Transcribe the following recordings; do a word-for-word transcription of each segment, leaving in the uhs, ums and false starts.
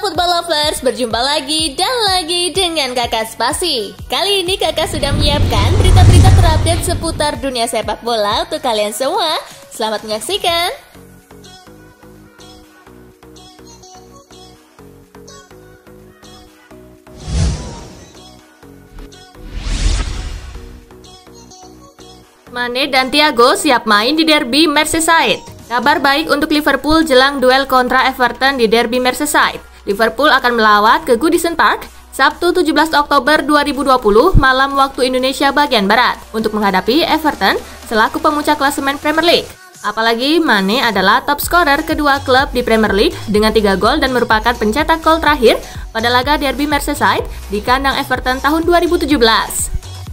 Football Lovers, berjumpa lagi dan lagi dengan Kakak Spasi. Kali ini Kakak sudah menyiapkan berita-berita terupdate seputar dunia sepak bola untuk kalian semua. Selamat menyaksikan. Mane dan Thiago siap main di derby Merseyside. Kabar baik untuk Liverpool jelang duel kontra Everton di derby Merseyside. Liverpool akan melawat ke Goodison Park Sabtu tujuh belas Oktober dua ribu dua puluh malam waktu Indonesia bagian Barat untuk menghadapi Everton selaku pemuncak klasemen Premier League. Apalagi Mane adalah top scorer kedua klub di Premier League dengan tiga gol dan merupakan pencetak gol terakhir pada laga derby Merseyside di kandang Everton tahun dua ribu tujuh belas.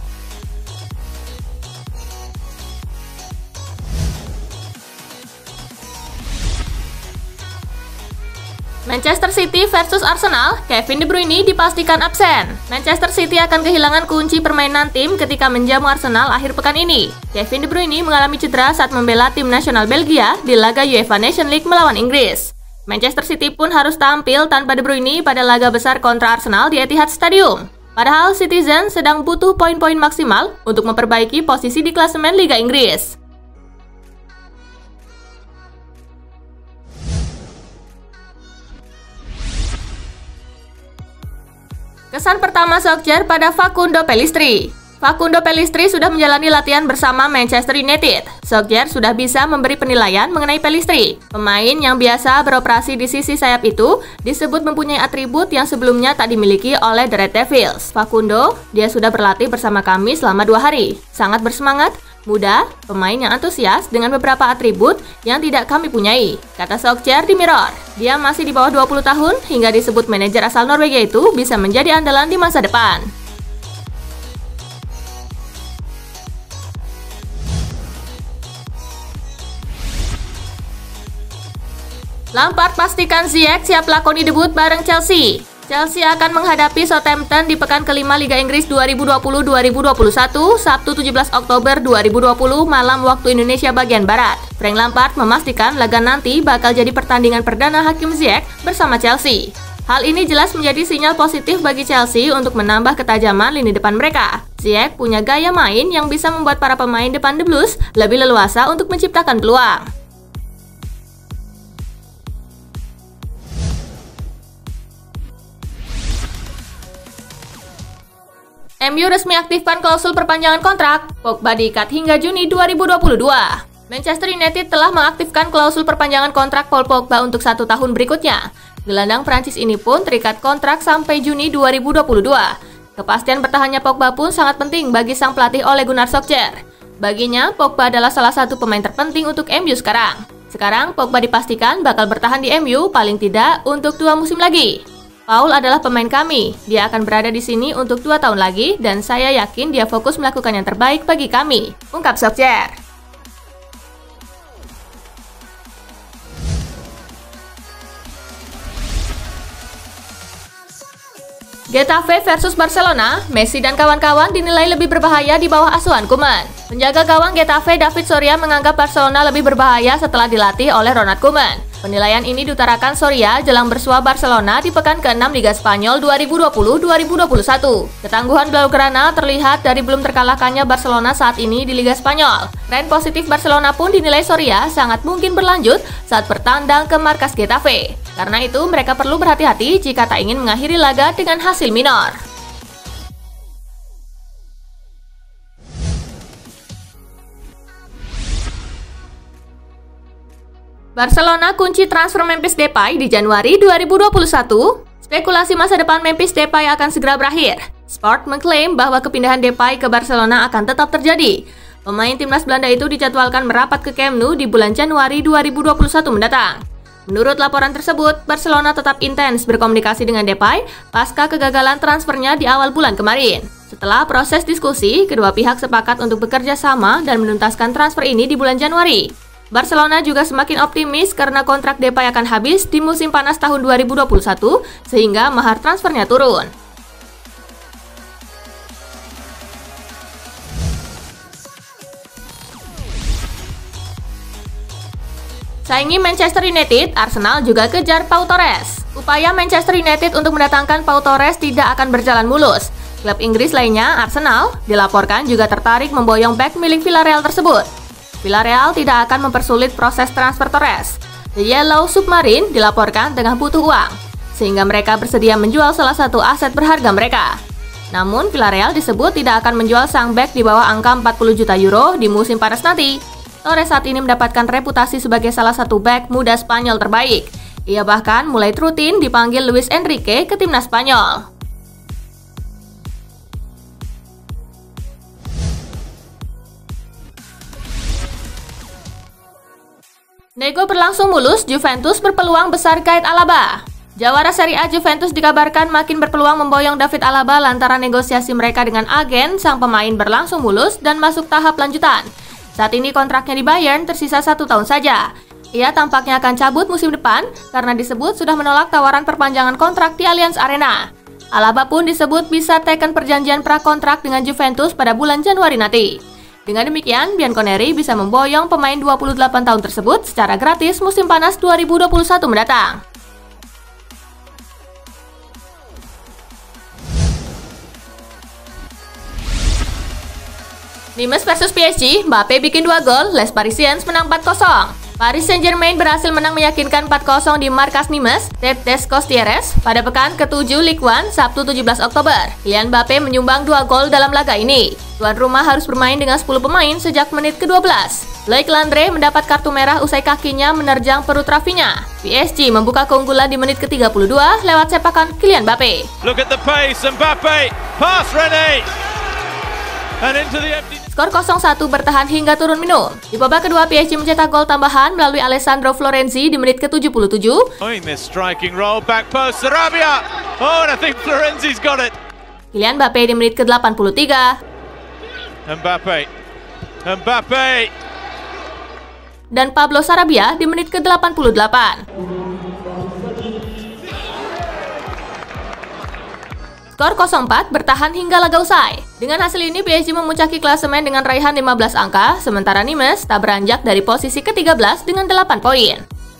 Manchester City versus Arsenal, Kevin De Bruyne dipastikan absen. Manchester City akan kehilangan kunci permainan tim ketika menjamu Arsenal akhir pekan ini. Kevin De Bruyne mengalami cedera saat membela tim nasional Belgia di laga UEFA Nations League melawan Inggris. Manchester City pun harus tampil tanpa De Bruyne pada laga besar kontra Arsenal di Etihad Stadium. Padahal Citizen sedang butuh poin-poin maksimal untuk memperbaiki posisi di klasemen Liga Inggris. Kesan pertama Solskjaer pada Facundo Pellistri. Facundo Pellistri sudah menjalani latihan bersama Manchester United. Solskjaer sudah bisa memberi penilaian mengenai Pellistri. Pemain yang biasa beroperasi di sisi sayap itu disebut mempunyai atribut yang sebelumnya tak dimiliki oleh The Red Devils. Facundo, dia sudah berlatih bersama kami selama dua hari. Sangat bersemangat, muda, pemain yang antusias dengan beberapa atribut yang tidak kami punyai, kata Solskjaer di Mirror. Dia masih di bawah dua puluh tahun hingga disebut manajer asal Norwegia itu bisa menjadi andalan di masa depan. Lampard pastikan Ziyech siap lakoni debut bareng Chelsea. Chelsea akan menghadapi Southampton di pekan kelima Liga Inggris dua ribu dua puluh dua ribu dua puluh satu, Sabtu tujuh belas Oktober dua ribu dua puluh malam waktu Indonesia bagian Barat. Frank Lampard memastikan laga nanti bakal jadi pertandingan perdana Hakim Ziyech bersama Chelsea. Hal ini jelas menjadi sinyal positif bagi Chelsea untuk menambah ketajaman lini depan mereka. Ziyech punya gaya main yang bisa membuat para pemain depan The Blues lebih leluasa untuk menciptakan peluang. M U resmi aktifkan klausul perpanjangan kontrak, Pogba diikat hingga Juni dua ribu dua puluh dua. Manchester United telah mengaktifkan klausul perpanjangan kontrak Paul Pogba untuk satu tahun berikutnya. Gelandang Prancis ini pun terikat kontrak sampai Juni dua ribu dua puluh dua. Kepastian bertahannya Pogba pun sangat penting bagi sang pelatih Ole Gunnar Solskjaer. Baginya, Pogba adalah salah satu pemain terpenting untuk M U sekarang. Sekarang, Pogba dipastikan bakal bertahan di M U paling tidak untuk dua musim lagi. Paul adalah pemain kami, dia akan berada di sini untuk dua tahun lagi dan saya yakin dia fokus melakukan yang terbaik bagi kami, ungkap Solskjaer. Getafe versus Barcelona, Messi dan kawan-kawan dinilai lebih berbahaya di bawah asuhan Koeman. Penjaga gawang Getafe David Soria menganggap Barcelona lebih berbahaya setelah dilatih oleh Ronald Koeman. Penilaian ini diutarakan Soria jelang bersua Barcelona di pekan keenam Liga Spanyol dua ribu dua puluh dua ribu dua puluh satu. Ketangguhan Blaugrana terlihat dari belum terkalahkannya Barcelona saat ini di Liga Spanyol. Tren positif Barcelona pun dinilai Soria sangat mungkin berlanjut saat bertandang ke markas Getafe. Karena itu mereka perlu berhati-hati jika tak ingin mengakhiri laga dengan hasil minor. Barcelona kunci transfer Memphis Depay di Januari dua ribu dua puluh satu. Spekulasi masa depan Memphis Depay akan segera berakhir. Sport mengklaim bahwa kepindahan Depay ke Barcelona akan tetap terjadi. Pemain timnas Belanda itu dijadwalkan merapat ke Camp Nou di bulan Januari dua ribu dua puluh satu mendatang. Menurut laporan tersebut, Barcelona tetap intens berkomunikasi dengan Depay pasca kegagalan transfernya di awal bulan kemarin. Setelah proses diskusi, kedua pihak sepakat untuk bekerja sama dan menuntaskan transfer ini di bulan Januari. Barcelona juga semakin optimis karena kontrak Depay akan habis di musim panas tahun dua ribu dua puluh satu, sehingga mahar transfernya turun. Saingi Manchester United, Arsenal juga kejar Pau Torres. Upaya Manchester United untuk mendatangkan Pau Torres tidak akan berjalan mulus. Klub Inggris lainnya, Arsenal, dilaporkan juga tertarik memboyong bek milik Villarreal tersebut. Villarreal tidak akan mempersulit proses transfer Torres. The Yellow Submarine dilaporkan tengah butuh uang, sehingga mereka bersedia menjual salah satu aset berharga mereka. Namun, Villarreal disebut tidak akan menjual sang bek di bawah angka empat puluh juta euro di musim panas nanti. Torres saat ini mendapatkan reputasi sebagai salah satu bek muda Spanyol terbaik. Ia bahkan mulai rutin dipanggil Luis Enrique ke timnas Spanyol. Nego berlangsung mulus, Juventus berpeluang besar kait Alaba. Jawara Serie A Juventus dikabarkan makin berpeluang memboyong David Alaba lantaran negosiasi mereka dengan agen sang pemain berlangsung mulus dan masuk tahap lanjutan. Saat ini kontraknya di Bayern tersisa satu tahun saja. Ia tampaknya akan cabut musim depan karena disebut sudah menolak tawaran perpanjangan kontrak di Allianz Arena. Alaba pun disebut bisa teken perjanjian prakontrak dengan Juventus pada bulan Januari nanti. Dengan demikian, Bianconeri bisa memboyong pemain dua puluh delapan tahun tersebut secara gratis musim panas dua ribu dua puluh satu mendatang. Nimes versus P S G, Mbappe bikin dua gol, Les Parisiens menang empat kosong. Paris Saint-Germain berhasil menang meyakinkan empat kosong di markas Nimes, Stade des Costières, pada pekan ketujuh Ligue satu Sabtu tujuh belas Oktober. Kylian Mbappe menyumbang dua gol dalam laga ini. Tuan rumah harus bermain dengan sepuluh pemain sejak menit ke dua belas. Loic Landre mendapat kartu merah usai kakinya menerjang perut Rafinha. P S G membuka keunggulan di menit ke tiga puluh dua lewat sepakan Kylian Mbappe. Look at the pace, Mbappe, pass René. And into the empty... Skor nol satu bertahan hingga turun minum. Di babak kedua, P S G mencetak gol tambahan melalui Alessandro Florenzi di menit ke tujuh puluh tujuh. Oh, this striking roll back post, Sarabia. Oh, and I think Florenzi's got it. Kylian Mbappe di menit ke delapan puluh tiga. Mbappe. Mbappe. Dan Pablo Sarabia di menit ke delapan puluh delapan. Skor nol empat bertahan hingga laga usai. Dengan hasil ini, P S G memuncaki klasemen dengan raihan lima belas angka, sementara Nimes tak beranjak dari posisi ke tiga belas dengan delapan poin.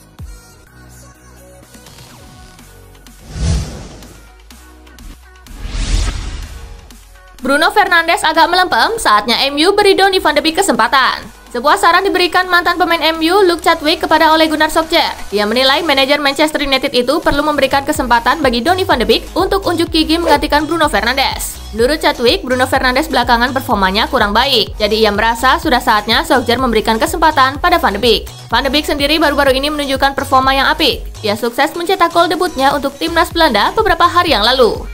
Bruno Fernandes agak melempem, saatnya M U beri Donny van de Beek kesempatan. Sebuah saran diberikan mantan pemain M U, Luke Chadwick, kepada Ole Gunnar Solskjaer. Ia menilai manajer Manchester United itu perlu memberikan kesempatan bagi Donny van de Beek untuk unjuk gigi menggantikan Bruno Fernandes. Menurut Chadwick, Bruno Fernandes belakangan performanya kurang baik, jadi ia merasa sudah saatnya Solskjaer memberikan kesempatan pada Van de Beek. Van de Beek sendiri baru-baru ini menunjukkan performa yang apik. Ia sukses mencetak gol debutnya untuk timnas Belanda beberapa hari yang lalu.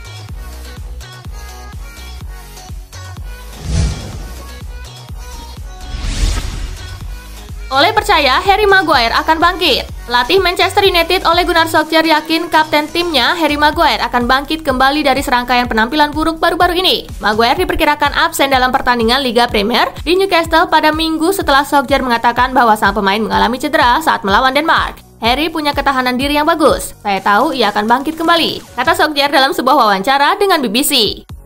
Ole percaya Harry Maguire akan bangkit. Pelatih Manchester United Ole Gunnar Solskjaer yakin kapten timnya Harry Maguire akan bangkit kembali dari serangkaian penampilan buruk baru-baru ini. Maguire diperkirakan absen dalam pertandingan Liga Premier di Newcastle pada Minggu setelah Solskjaer mengatakan bahwa sang pemain mengalami cedera saat melawan Denmark. Harry punya ketahanan diri yang bagus. Saya tahu ia akan bangkit kembali, kata Solskjaer dalam sebuah wawancara dengan B B C.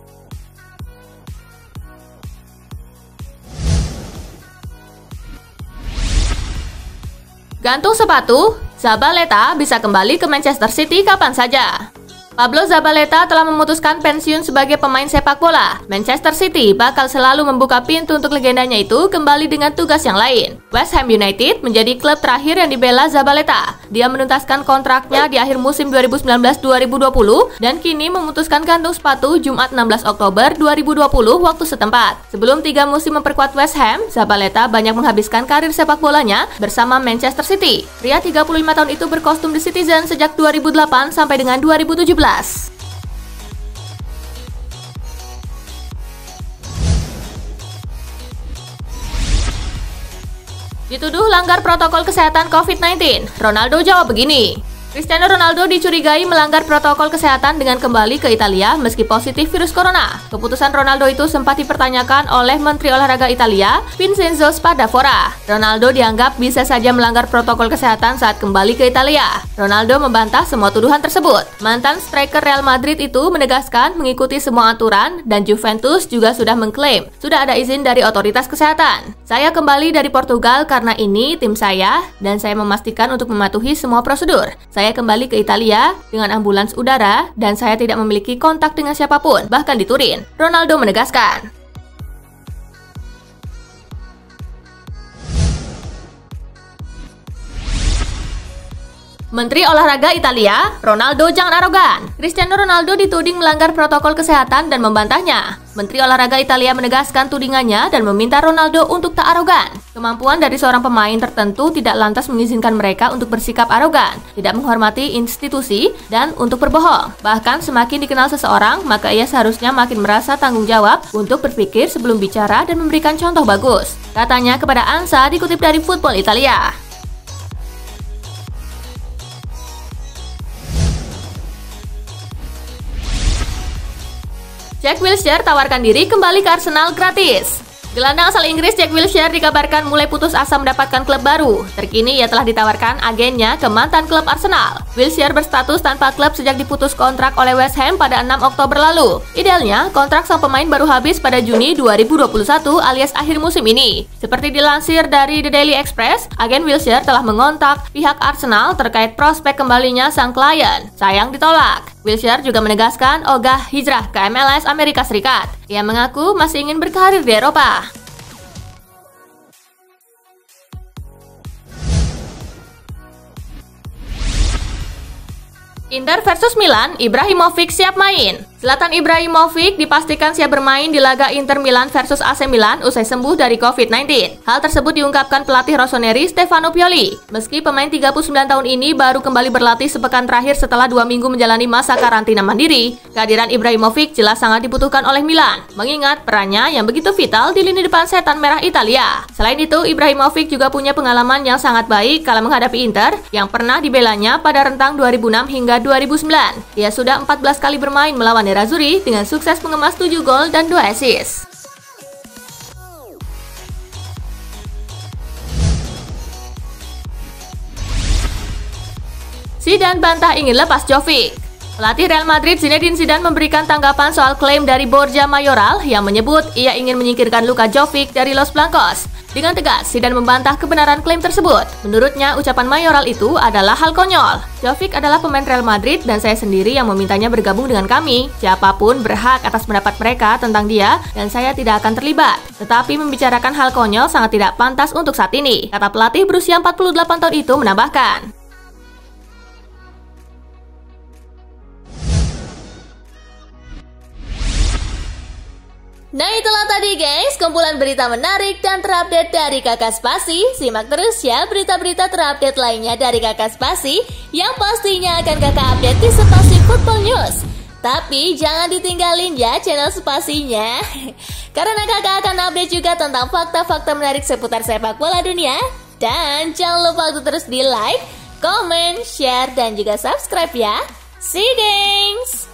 Gantung sepatu, Zabaleta bisa kembali ke Manchester City kapan saja. Pablo Zabaleta telah memutuskan pensiun sebagai pemain sepak bola. Manchester City bakal selalu membuka pintu untuk legendanya itu kembali dengan tugas yang lain. West Ham United menjadi klub terakhir yang dibela Zabaleta. Dia menuntaskan kontraknya di akhir musim dua ribu sembilan belas dua ribu dua puluh dan kini memutuskan gantung sepatu Jumat enam belas Oktober dua ribu dua puluh waktu setempat. Sebelum tiga musim memperkuat West Ham, Zabaleta banyak menghabiskan karir sepak bolanya bersama Manchester City. Pria tiga puluh lima tahun itu berkostum The Citizen sejak dua ribu delapan sampai dengan dua ribu tujuh belas. Dituduh langgar protokol kesehatan COVID sembilan belas, Ronaldo jawab begini. Cristiano Ronaldo dicurigai melanggar protokol kesehatan dengan kembali ke Italia meski positif virus corona. Keputusan Ronaldo itu sempat dipertanyakan oleh Menteri Olahraga Italia, Vincenzo Spadafora. Ronaldo dianggap bisa saja melanggar protokol kesehatan saat kembali ke Italia. Ronaldo membantah semua tuduhan tersebut. Mantan striker Real Madrid itu menegaskan mengikuti semua aturan dan Juventus juga sudah mengklaim sudah ada izin dari otoritas kesehatan. Saya kembali dari Portugal karena ini tim saya dan saya memastikan untuk mematuhi semua prosedur. Saya kembali ke Italia dengan ambulans udara dan saya tidak memiliki kontak dengan siapapun, bahkan di Turin. Ronaldo menegaskan. Menteri Olahraga Italia, Ronaldo jangan arogan. Cristiano Ronaldo dituding melanggar protokol kesehatan dan membantahnya. Menteri Olahraga Italia menegaskan tudingannya dan meminta Ronaldo untuk tak arogan. Kemampuan dari seorang pemain tertentu tidak lantas mengizinkan mereka untuk bersikap arogan, tidak menghormati institusi, dan untuk berbohong. Bahkan semakin dikenal seseorang, maka ia seharusnya makin merasa tanggung jawab untuk berpikir sebelum bicara dan memberikan contoh bagus. Katanya kepada Ansa dikutip dari Football Italia. Jack Wilshere tawarkan diri kembali ke Arsenal gratis. Gelandang asal Inggris Jack Wilshere dikabarkan mulai putus asa mendapatkan klub baru. Terkini ia telah ditawarkan agennya ke mantan klub Arsenal. Wilshere berstatus tanpa klub sejak diputus kontrak oleh West Ham pada enam Oktober lalu. Idealnya, kontrak sang pemain baru habis pada Juni dua ribu dua puluh satu alias akhir musim ini. Seperti dilansir dari The Daily Express, agen Wilshere telah mengontak pihak Arsenal terkait prospek kembalinya sang klien. Sayang ditolak. Wilshere juga menegaskan ogah hijrah ke M L S Amerika Serikat. Ia mengaku masih ingin berkarir di Eropa. Inter versus Milan, Ibrahimovic siap main. Zlatan Ibrahimovic dipastikan siap bermain di laga Inter Milan versus A C Milan usai sembuh dari covid sembilan belas. Hal tersebut diungkapkan pelatih rossoneri Stefano Pioli. Meski pemain tiga puluh sembilan tahun ini baru kembali berlatih sepekan terakhir setelah dua minggu menjalani masa karantina mandiri, kehadiran Ibrahimovic jelas sangat dibutuhkan oleh Milan, mengingat perannya yang begitu vital di lini depan setan merah Italia. Selain itu, Ibrahimovic juga punya pengalaman yang sangat baik kala menghadapi Inter yang pernah dibelanya pada rentang dua ribu enam hingga dua ribu sembilan. Ia sudah empat belas kali bermain melawan Nerazzurri dengan sukses mengemas tujuh gol dan dua assist. Zidane bantah ingin lepas Jovic. Pelatih Real Madrid Zinedine Zidane memberikan tanggapan soal klaim dari Borja Mayoral yang menyebut ia ingin menyingkirkan Luka Jovic dari Los Blancos. Dengan tegas, Zidane membantah kebenaran klaim tersebut. Menurutnya, ucapan Mayoral itu adalah hal konyol. Jovic adalah pemain Real Madrid dan saya sendiri yang memintanya bergabung dengan kami. Siapapun berhak atas pendapat mereka tentang dia dan saya tidak akan terlibat. Tetapi membicarakan hal konyol sangat tidak pantas untuk saat ini, kata pelatih berusia empat puluh delapan tahun itu menambahkan. Nah itulah tadi guys, kumpulan berita menarik dan terupdate dari Kakak Spasi. Simak terus ya berita-berita terupdate lainnya dari Kakak Spasi yang pastinya akan Kakak update di Spasi Football News. Tapi jangan ditinggalin ya channel Spasinya, karena Kakak akan update juga tentang fakta-fakta menarik seputar sepak bola dunia. Dan jangan lupa untuk terus di like, comment, share, dan juga subscribe ya. See you guys!